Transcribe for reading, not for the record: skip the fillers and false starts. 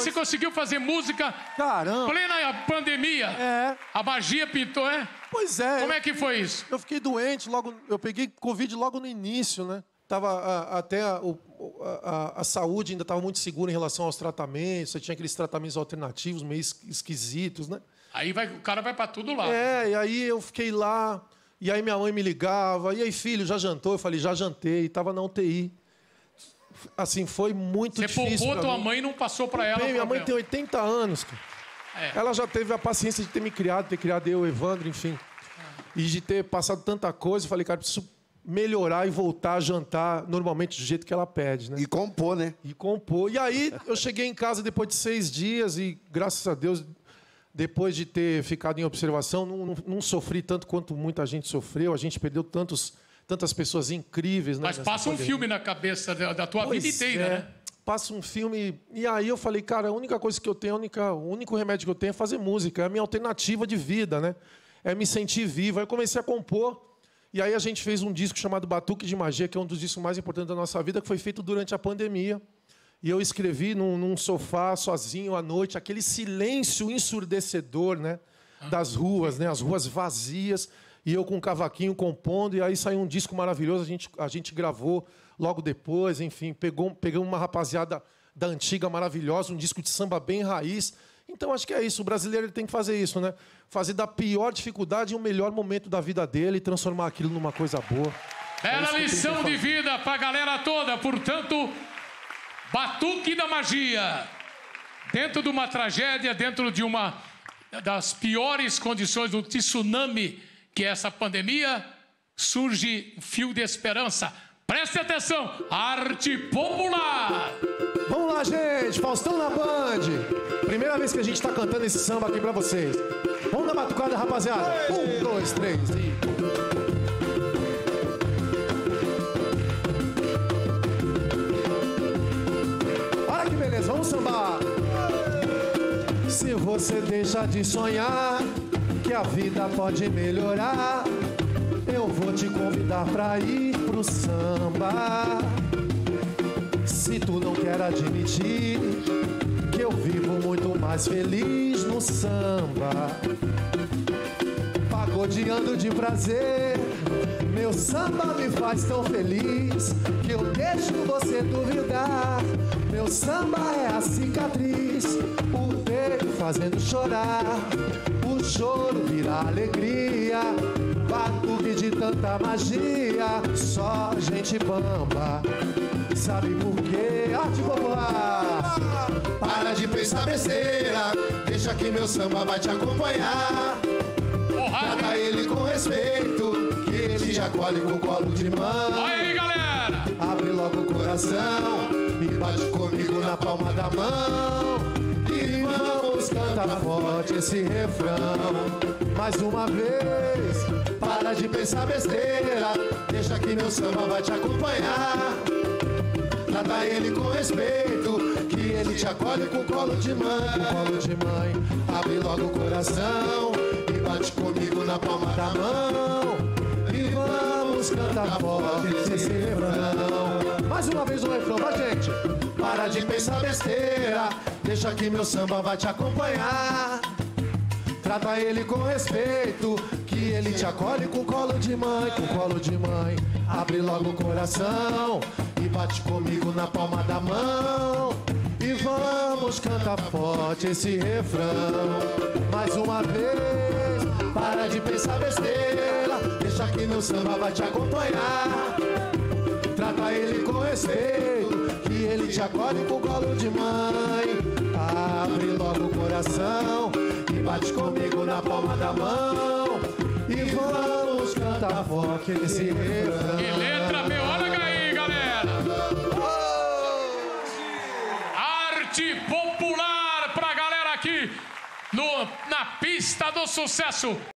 você conseguiu fazer música. Caramba. Plena pandemia. É. A magia pintou, é? Pois é. Como é que foi isso? Eu fiquei doente logo. Eu peguei Covid logo no início, né? Até a saúde ainda estava muito segura em relação aos tratamentos. Você tinha aqueles tratamentos alternativos, meio esquisitos, né? Aí o cara vai pra tudo lá. E aí eu fiquei lá. E aí minha mãe me ligava. E aí, filho, já jantou? Eu falei, já jantei. Estava na UTI. Assim, foi muito difícil. Você poupou tua mãe e não passou pra ela. Minha mãe tem 80 anos, cara. Ela já teve a paciência de ter me criado, ter criado eu, Evandro, enfim. E de ter passado tanta coisa. Eu falei, cara, preciso melhorar e voltar a jantar normalmente do jeito que ela pede, né? E compor, né? E compor. E aí eu cheguei em casa depois de 6 dias e, graças a Deus, depois de ter ficado em observação, não sofri tanto quanto muita gente sofreu. A gente perdeu tantas pessoas incríveis, né? Mas passa um filme na cabeça da tua vida inteira, né? Passa um filme. E aí eu falei, cara, a única coisa que eu tenho, o único remédio que eu tenho é fazer música. É a minha alternativa de vida, né? É me sentir vivo. Aí eu comecei a compor. E aí a gente fez um disco chamado Batuque de Magia, que é um dos discos mais importantes da nossa vida, que foi feito durante a pandemia. E eu escrevi num sofá, sozinho, à noite, aquele silêncio ensurdecedor, né? Das ruas, né? As ruas vazias. E eu com um cavaquinho compondo. E aí saiu um disco maravilhoso. A gente gravou logo depois. Enfim, pegamos uma rapaziada da antiga maravilhosa, um disco de samba bem raiz. Então, acho que é isso. O brasileiro ele tem que fazer isso, né? Fazer da pior dificuldade o melhor momento da vida dele e transformar aquilo numa coisa boa. Bela lição de vida pra galera toda. Portanto, Batuque da Magia. Dentro de uma tragédia, dentro de uma das piores condições do tsunami, que é essa pandemia, surge um fio de esperança. Preste atenção, arte popular. Vamos lá, gente. Faustão na Band. Primeira vez que a gente tá cantando esse samba aqui pra vocês. Vamos dar batucada, rapaziada. 1, 2, 3 e... Olha que beleza, vamos sambar. Se você deixa de sonhar que a vida pode melhorar, eu vou te convidar pra ir pro samba. Se tu não quer admitir que eu vivo muito mais feliz no samba, pagodeando de prazer, meu samba me faz tão feliz que eu deixo você duvidar. Meu samba é a cicatriz, o peito fazendo chorar, o choro vira alegria, batuque de tanta magia, só gente bamba. Sabe por quê? Arte popular. Para de pensar besteira, deixa que meu samba vai te acompanhar. Trata ele com respeito, que ele te acolhe com colo de mão. Olha aí, galera! Abre logo o coração e bate comigo na palma da mão. E vamos cantar forte esse refrão. Mais uma vez, para de pensar besteira, deixa que meu samba vai te acompanhar. Trata ele com respeito, que ele te acolhe com colo de mãe. Abre logo o coração e bate comigo na palma da mão. E vamos cantar forte esse refrão. Mais uma vez o refrão, vai, gente. Para de pensar besteira, deixa que meu samba vai te acompanhar. Trata ele com respeito, que ele te acolhe com colo de mãe. Abre logo o coração e bate comigo na palma da mão. E vamos cantar forte esse refrão. Mais uma vez, para de pensar besteira, deixa que meu samba vai te acompanhar. Trata ele com respeito, que ele te acolhe com colo de mãe. Abre logo o coração e bate comigo na palma da mão. E vamos cantar forte esse refrão. Que letra, meu! Olha aí, galera! Arte popular pra galera aqui na pista do sucesso.